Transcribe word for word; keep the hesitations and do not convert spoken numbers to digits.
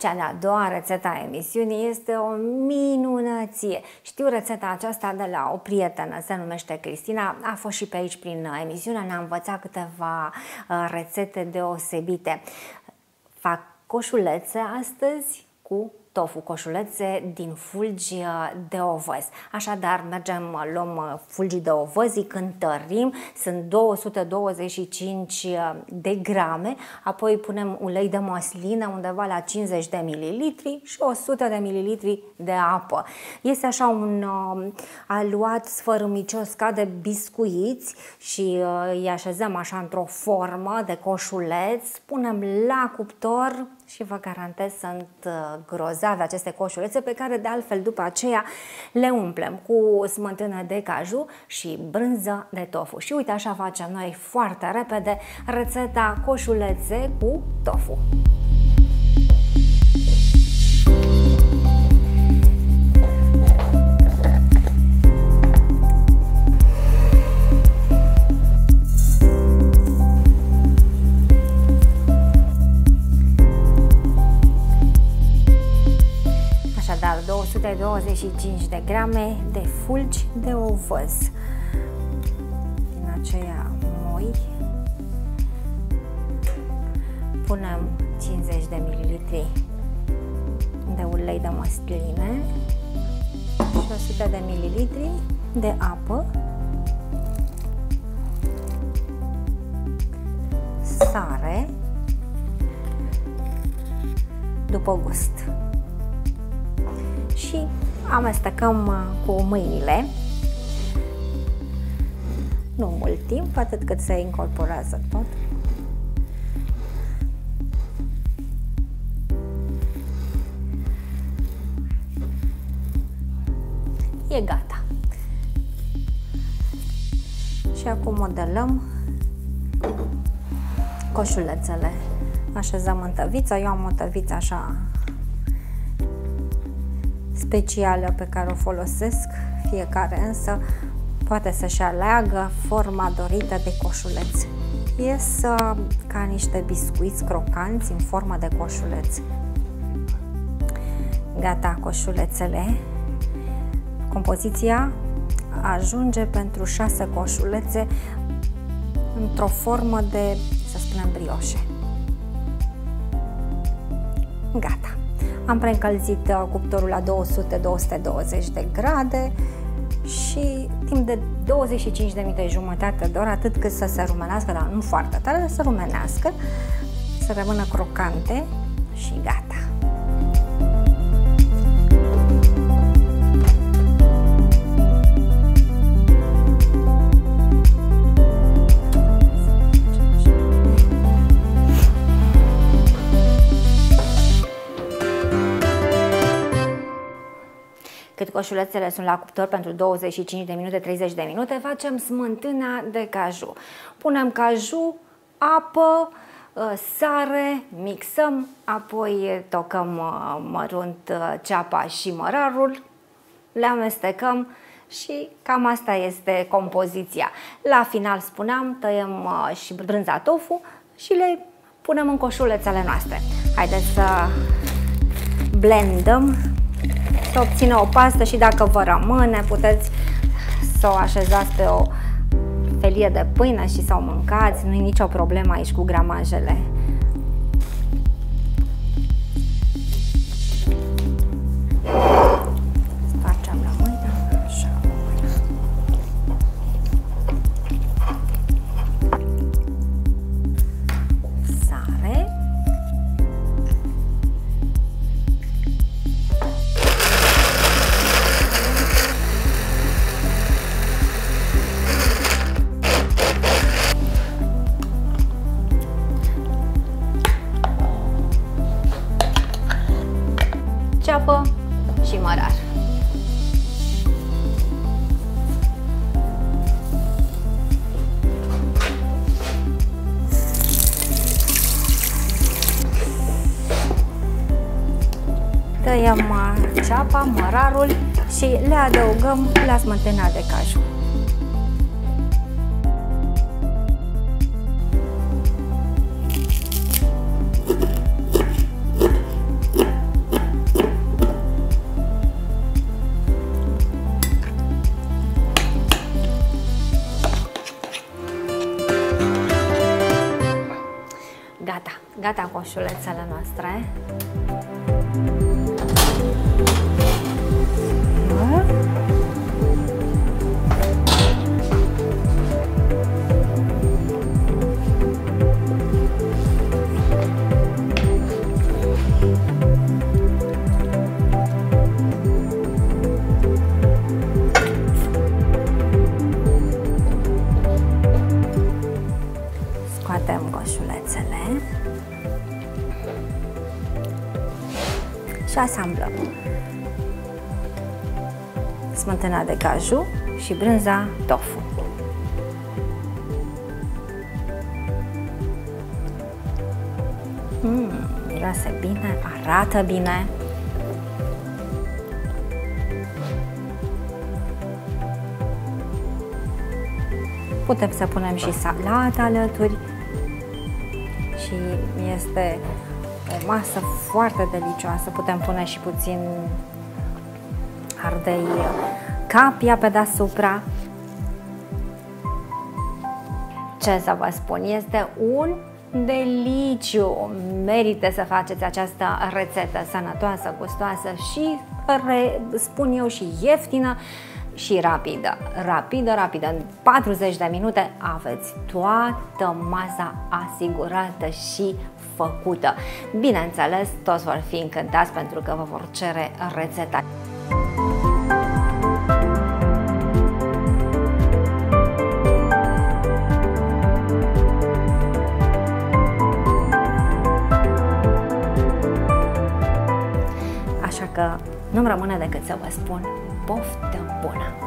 Cea de-a doua rețetă a emisiunii este o minunăție. Știu rețeta aceasta de la o prietenă, se numește Cristina, a fost și pe aici prin emisiune, ne-a învățat câteva rețete deosebite. Fac coșulețe astăzi cu tofu, coșulețe din fulgi de ovăz. Așadar, mergem, luăm fulgii de ovăz, îi cântărim, sunt două sute douăzeci și cinci de grame, apoi punem ulei de măsline undeva la cincizeci de mililitri și o sută de mililitri de apă. Este așa un uh, aluat sfărâmicios ca de biscuiți și uh, îi așezăm așa într-o formă de coșuleț, punem la cuptor și vă garantez sunt grozave aceste coșulețe, pe care de altfel după aceea le umplem cu smântână de caju și brânză de tofu. Și uite, așa facem noi foarte repede rețeta coșulețe cu tofu. două sute douăzeci și cinci de grame de fulgi de ovăz din aceia moi. Punem cincizeci de mililitri de ulei de măsline și o sută de mililitri de apă, sare după gust. Și amestecăm cu mâinile, nu mult timp, atât cât se incorporează tot. E gata. Și acum modelăm coșulețele. Așezăm în tăviță, eu am o tăviță așa specială pe care o folosesc, fiecare însă poate să-și aleagă forma dorită de coșuleț. Ies ca niște biscuiți crocanți în formă de coșuleț. Gata coșulețele. Compoziția ajunge pentru șase coșulețe într-o formă de, să spunem, brioșe. Gata. Am preîncălzit cuptorul la două sute - două sute douăzeci de grade și timp de douăzeci și cinci de minute, jumătate de oră, atât cât să se rumenească, dar nu foarte tare, dar să rumenească, să rămână crocante și gata. Cât coșulețele sunt la cuptor pentru douăzeci și cinci de minute, treizeci de minute, facem smântâna de caju. Punem caju, apă, sare, mixăm, apoi tocăm mărunt ceapa și mărarul, le amestecăm și cam asta este compoziția. La final, spuneam, tăiem și brânza tofu și le punem în coșulețele noastre. Haideți să blendăm, să obțină o pastă și dacă vă rămâne, puteți să o așezați pe o felie de pâine și să o mâncați. Nu e nicio problemă aici cu gramajele. Spargem la mâine. Așa. Sare. Ceapă și mărar. Tăiem ceapa, mărarul și le adăugăm la smântâna de caju. Gata, gata coșulețele noastre. Scoatem coșulețele și asamblăm smântâna de caju și brânza tofu. Mm, miroase bine, arată bine. Putem să punem și salată alături și este o masă foarte delicioasă. Putem pune și puțin ardei capia pe deasupra. Ce să vă spun, este un deliciu! Merită să faceți această rețetă sănătoasă, gustoasă și, spun eu, și ieftină și rapidă. Rapidă, rapidă. În patruzeci de minute aveți toată masa asigurată și făcută. Bineînțeles, toți vor fi încântați pentru că vă vor cere rețeta. Așa că nu-mi rămâne decât să vă spun poftă bună!